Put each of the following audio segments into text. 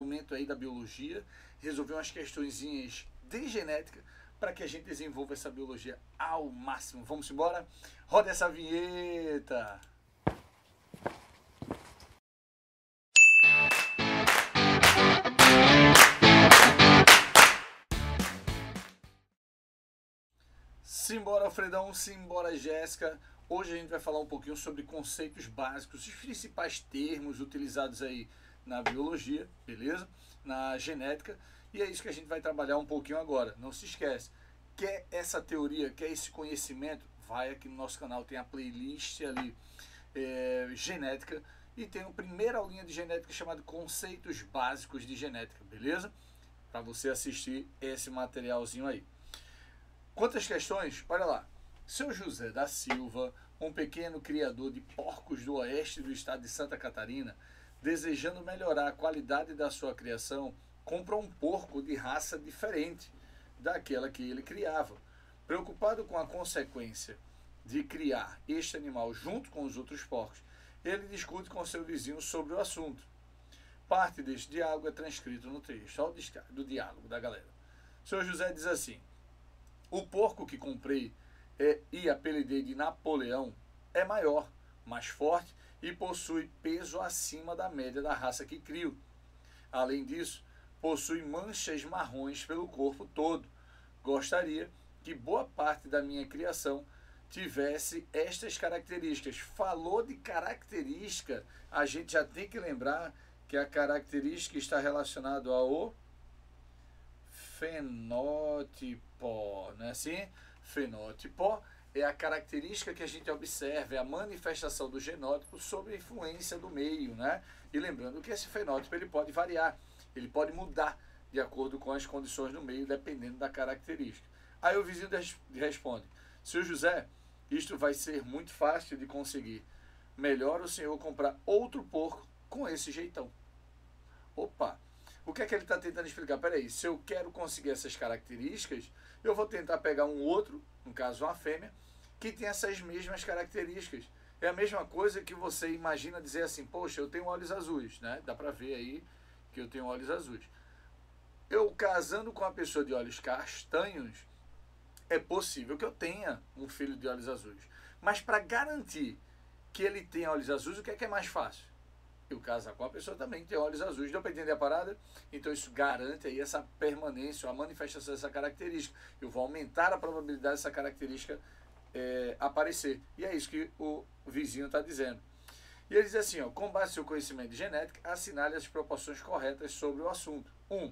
momento aí da biologia, resolver umas questõezinhas de genética para que a gente desenvolva essa biologia ao máximo. Vamos embora? Roda essa vinheta! Simbora, Alfredão, simbora, Jéssica. Hoje a gente vai falar um pouquinho sobre conceitos básicos, os principais termos utilizados aí na biologia, beleza? Na genética. E é isso que a gente vai trabalhar um pouquinho agora. Não se esquece, quer essa teoria, quer esse conhecimento? Vai aqui no nosso canal, tem a playlist ali, genética. E tem a primeira aulinha de genética chamada Conceitos Básicos de Genética, beleza? Para você assistir esse materialzinho aí. Quantas questões? Olha lá. Seu José da Silva, um pequeno criador de porcos do oeste do estado de Santa Catarina, desejando melhorar a qualidade da sua criação, comprou um porco de raça diferente daquela que ele criava. Preocupado com a consequência de criar este animal junto com os outros porcos, ele discute com seu vizinho sobre o assunto. Parte deste diálogo é transcrito no texto. Olha o diálogo da galera. Seu José diz assim: o porco que comprei e apelidei de Napoleão é maior, mais forte e possui peso acima da média da raça que crio. Além disso, possui manchas marrons pelo corpo todo. Gostaria que boa parte da minha criação tivesse estas características. Falou de característica, a gente já tem que lembrar que a característica está relacionada ao fenótipo, não é assim? Fenótipo é a característica que a gente observa, é a manifestação do genótipo sob a influência do meio, né? E lembrando que esse fenótipo ele pode variar, ele pode mudar de acordo com as condições do meio, dependendo da característica. Aí o vizinho responde: seu José, isto vai ser muito fácil de conseguir. Melhor o senhor comprar outro porco com esse jeitão. Opa! O que é que ele está tentando explicar? Peraí, se eu quero conseguir essas características, eu vou tentar pegar um outro, no caso uma fêmea, que tem essas mesmas características. É a mesma coisa que você imagina dizer assim: poxa, eu tenho olhos azuis, né? Dá para ver aí que eu tenho olhos azuis. Eu casando com uma pessoa de olhos castanhos, é possível que eu tenha um filho de olhos azuis. Mas para garantir que ele tenha olhos azuis, o que é mais fácil? Eu casar com uma pessoa também que tem olhos azuis. Deu para entender a parada? Então isso garante aí essa permanência, a manifestação dessa característica. Eu vou aumentar a probabilidade dessa característica aparecer. E é isso que o vizinho está dizendo. E ele diz assim, ó: com base no seu conhecimento de genética, assinale as proporções corretas sobre o assunto. 1.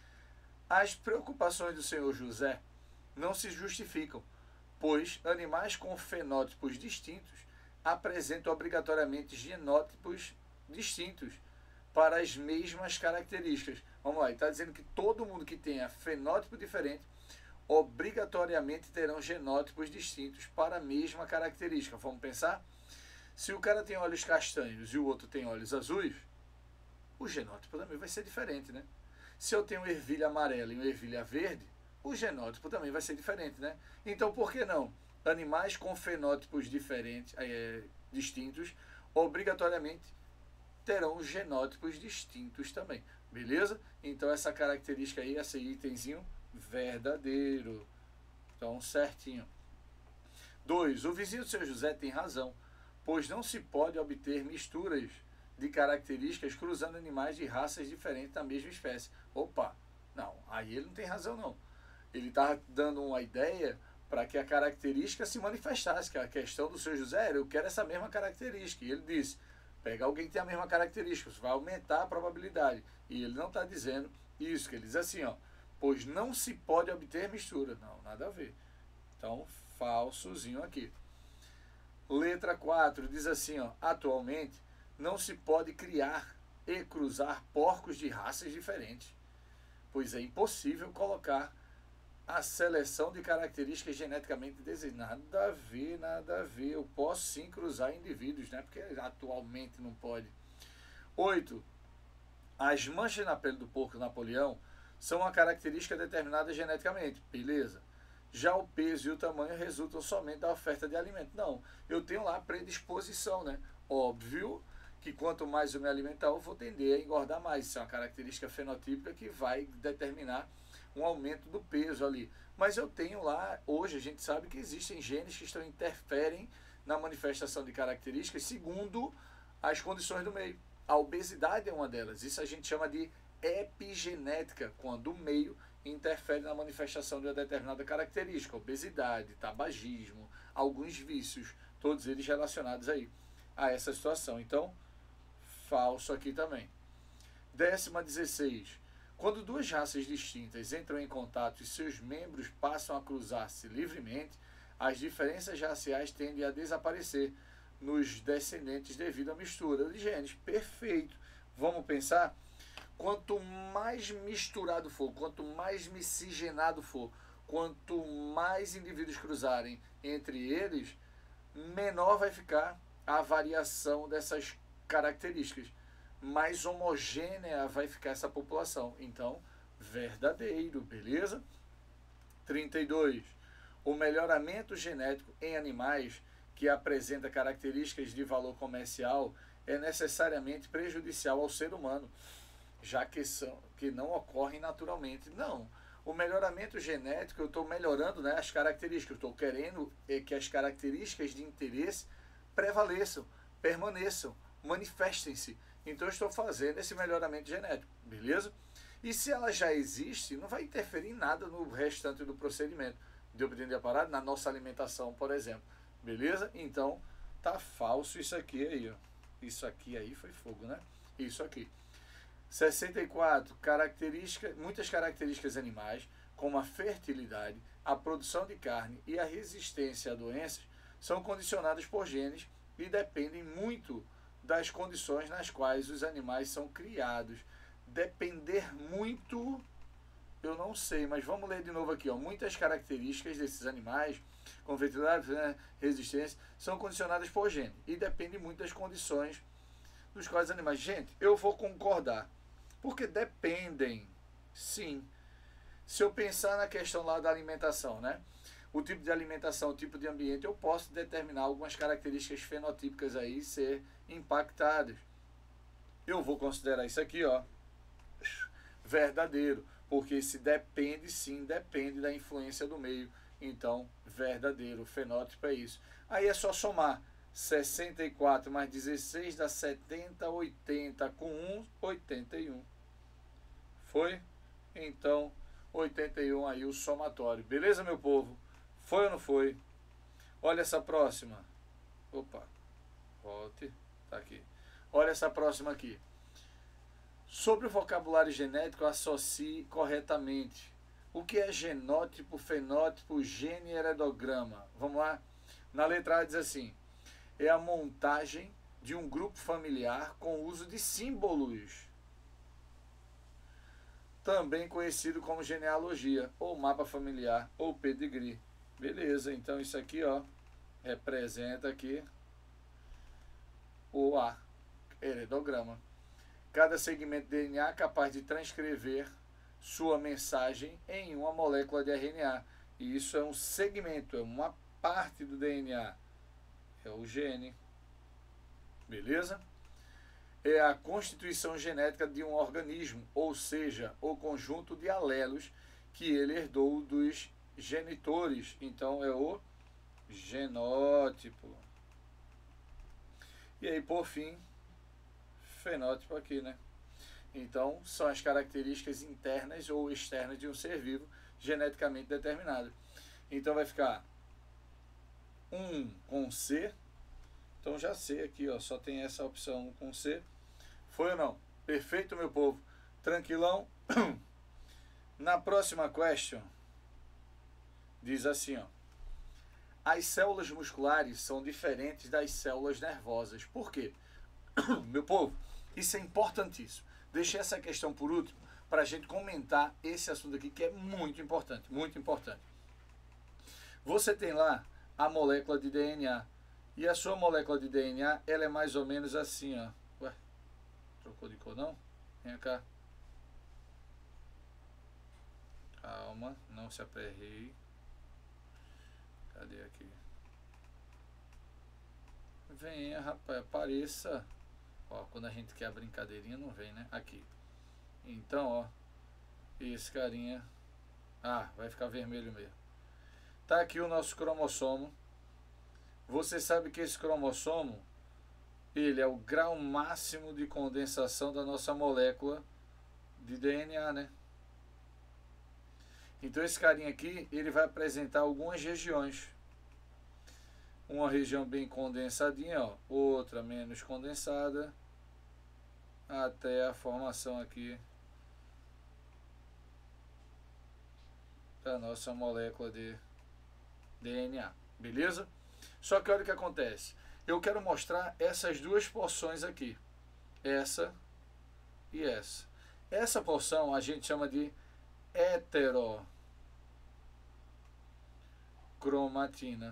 As preocupações do senhor José não se justificam, pois animais com fenótipos distintos apresentam obrigatoriamente genótipos distintos para as mesmas características. Vamos lá, ele está dizendo que todo mundo que tenha fenótipo diferente obrigatoriamente terão genótipos distintos para a mesma característica. Vamos pensar? Se o cara tem olhos castanhos e o outro tem olhos azuis, o genótipo também vai ser diferente, né? Se eu tenho ervilha amarela e uma ervilha verde, o genótipo também vai ser diferente, né? Então, por que não? Animais com fenótipos diferentes, distintos, obrigatoriamente terão genótipos distintos também, beleza? Então essa característica aí, esse itemzinho verdadeiro, então certinho. 2. O vizinho do seu José tem razão, pois não se pode obter misturas de características cruzando animais de raças diferentes da mesma espécie. Opa, não, aí ele não tem razão não. Ele está dando uma ideia para que a característica se manifestasse, que a questão do seu José era: eu quero essa mesma característica. E ele disse: pega alguém que tem a mesma característica, isso vai aumentar a probabilidade. E ele não está dizendo isso, que ele diz assim, ó: pois não se pode obter mistura. Não, nada a ver. Então, falsozinho aqui. Letra 4 diz assim, ó: atualmente não se pode criar e cruzar porcos de raças diferentes, pois é impossível colocar a seleção de características geneticamente designadas. Nada a ver, nada a ver. Eu posso sim cruzar indivíduos, né? Porque atualmente não pode. 8. As manchas na pele do porco Napoleão são uma característica determinada geneticamente. Beleza. Já o peso e o tamanho resultam somente da oferta de alimento. Não, eu tenho lá predisposição, né? Óbvio que quanto mais eu me alimentar, eu vou tender a engordar mais. Isso é uma característica fenotípica que vai determinar um aumento do peso ali. Mas eu tenho lá, hoje a gente sabe que existem genes que interferem na manifestação de características segundo as condições do meio. A obesidade é uma delas. Isso a gente chama de epigenética, quando o meio interfere na manifestação de uma determinada característica. Obesidade, tabagismo, alguns vícios, todos eles relacionados aí a essa situação. Então, falso aqui também. 16. Quando duas raças distintas entram em contato e seus membros passam a cruzar-se livremente, as diferenças raciais tendem a desaparecer nos descendentes devido à mistura de genes. Perfeito. Vamos pensar? Quanto mais misturado for, quanto mais miscigenado for, quanto mais indivíduos cruzarem entre eles, menor vai ficar a variação dessas características. Mais homogênea vai ficar essa população. Então, verdadeiro, beleza? 32. O melhoramento genético em animais que apresenta características de valor comercial é necessariamente prejudicial ao ser humano, já que não ocorrem naturalmente. Não. O melhoramento genético, eu estou melhorando, né, as características. Eu estou querendo que as características de interesse prevaleçam, permaneçam, manifestem-se. Então, eu estou fazendo esse melhoramento genético, beleza? E se ela já existe, não vai interferir em nada no restante do procedimento. Deu para entender a parada? Na nossa alimentação, por exemplo. Beleza? Então, tá falso isso aqui aí, ó. Isso aqui aí foi fogo, né? Isso aqui. 64. Muitas características animais, como a fertilidade, a produção de carne e a resistência a doenças, são condicionadas por genes e dependem muito das condições nas quais os animais são criados. Depender muito, eu não sei, mas vamos ler de novo aqui, ó. Muitas características desses animais, como fertilidade, né, resistência, são condicionadas por gene e dependem muito das condições dos quais os animais. Gente, eu vou concordar, porque dependem, sim. Se eu pensar na questão lá da alimentação, né? O tipo de alimentação, o tipo de ambiente, eu posso determinar algumas características fenotípicas aí ser impactadas. Eu vou considerar isso aqui, ó, verdadeiro, porque se depende, sim, depende da influência do meio. Então, verdadeiro, fenótipo é isso. Aí é só somar 64 mais 16 dá 70, 80, com 1, 81. Foi? Então, 81 aí o somatório. Beleza, meu povo? Foi ou não foi? Olha essa próxima. Opa, volte. Tá aqui. Olha essa próxima aqui. Sobre o vocabulário genético, associe corretamente. O que é genótipo, fenótipo, gene e heredograma? Vamos lá? Na letra A diz assim: é a montagem de um grupo familiar com o uso de símbolos, também conhecido como genealogia, ou mapa familiar, ou pedigree. Beleza, então isso aqui, ó, representa aqui o A, heredograma. Cada segmento de DNA é capaz de transcrever sua mensagem em uma molécula de RNA. E isso é um segmento, é uma parte do DNA. É o gene. Beleza? É a constituição genética de um organismo, ou seja, o conjunto de alelos que ele herdou dos genitores. Então é o genótipo. E aí, por fim, fenótipo aqui, né? Então, são as características internas ou externas de um ser vivo geneticamente determinado. Então, vai ficar 1 com C. Então, já sei aqui, ó, só tem essa opção 1 com C. Foi ou não? Perfeito, meu povo? Tranquilão? Na próxima question, diz assim, ó. As células musculares são diferentes das células nervosas. Por quê? Meu povo, isso é importantíssimo. Deixei essa questão por último para a gente comentar esse assunto aqui que é muito importante, muito importante. Você tem lá a molécula de DNA e a sua molécula de DNA, ela é mais ou menos assim, ó. Ué, trocou de cor não? Vem cá. Calma, não se aperreie. Cadê aqui? Venha, rapaz, apareça. Ó, quando a gente quer a brincadeirinha, não vem, né? Aqui. Então, ó, esse carinha... Ah, vai ficar vermelho mesmo. Tá aqui o nosso cromossomo. Você sabe que esse cromossomo, ele é o grau máximo de condensação da nossa molécula de DNA, né? Então esse carinha aqui, ele vai apresentar algumas regiões. Uma região bem condensadinha, ó, outra menos condensada, até a formação aqui da nossa molécula de DNA, beleza? Só que olha o que acontece. Eu quero mostrar essas duas porções aqui, essa e essa. Essa porção a gente chama de heterocromatina.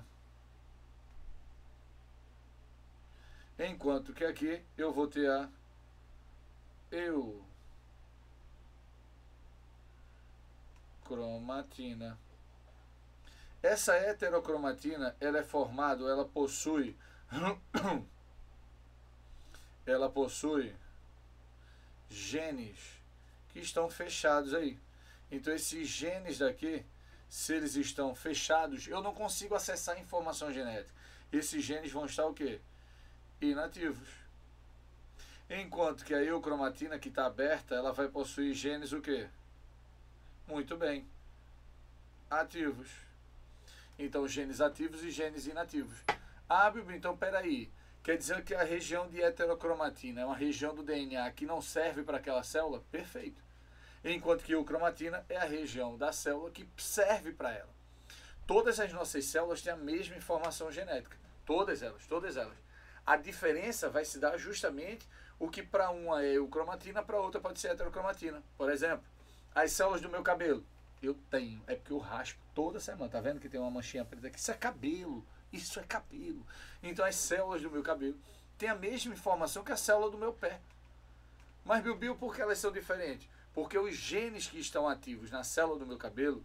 Enquanto que aqui eu vou ter a eucromatina. Essa heterocromatina, ela é formada, ela possui genes que estão fechados aí. Então esses genes daqui, se eles estão fechados, eu não consigo acessar a informação genética. Esses genes vão estar o quê? Inativos. Enquanto que a eucromatina, que está aberta, ela vai possuir genes o quê? Muito bem, ativos. Então genes ativos e genes inativos. Ah, Bibi, então peraí, quer dizer que a região de heterocromatina é uma região do DNA que não serve para aquela célula? Perfeito. Enquanto que a eucromatina é a região da célula que serve para ela. Todas as nossas células têm a mesma informação genética. Todas elas, todas elas. A diferença vai se dar justamente o que para uma é eucromatina, para outra pode ser heterocromatina. Por exemplo, as células do meu cabelo. Eu tenho, é porque eu raspo toda semana. Tá vendo que tem uma manchinha preta aqui? Isso é cabelo. Isso é cabelo. Então as células do meu cabelo têm a mesma informação que a célula do meu pé. Mas, Bill, por que elas são diferentes? Porque os genes que estão ativos na célula do meu cabelo,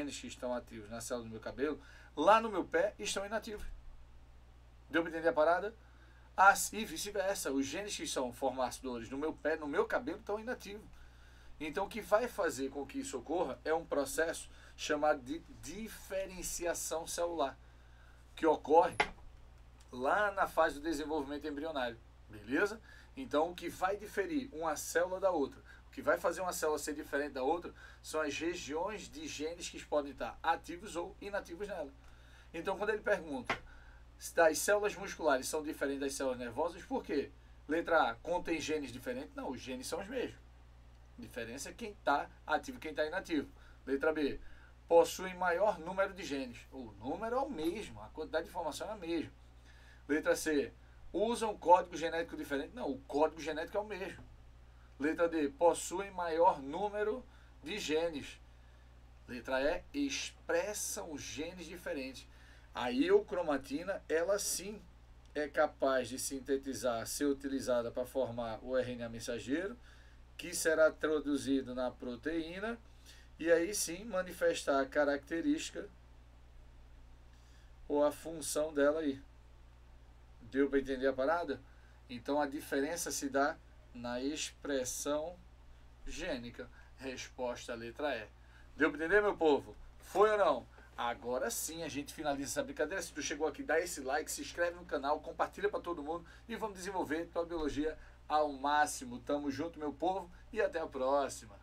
lá no meu pé estão inativos. Deu para entender a parada? E vice-versa. Os genes que são formadores no meu pé, no meu cabelo, estão inativos. Então, o que vai fazer com que isso ocorra é um processo chamado de diferenciação celular, que ocorre lá na fase do desenvolvimento embrionário. Beleza? Então, o que vai diferir uma célula da outra, o que vai fazer uma célula ser diferente da outra, são as regiões de genes que podem estar ativos ou inativos nela. Então, quando ele pergunta se as células musculares são diferentes das células nervosas, por quê? Letra A, contém genes diferentes? Não, os genes são os mesmos. A diferença é quem está ativo e quem está inativo. Letra B, possuem maior número de genes. O número é o mesmo, a quantidade de informação é a mesma. Letra C, usam código genético diferente? Não, o código genético é o mesmo. Letra D, possuem maior número de genes. Letra E, expressam genes diferentes. A eucromatina, ela sim é capaz de sintetizar, ser utilizada para formar o RNA mensageiro, que será traduzido na proteína, e aí sim manifestar a característica ou a função dela aí. Deu para entender a parada? Então a diferença se dá na expressão gênica. Resposta à letra E. Deu para entender, meu povo? Foi ou não? Agora sim a gente finaliza essa brincadeira. Se tu chegou aqui, dá esse like, se inscreve no canal, compartilha para todo mundo e vamos desenvolver tua biologia ao máximo. Tamo junto, meu povo, e até a próxima.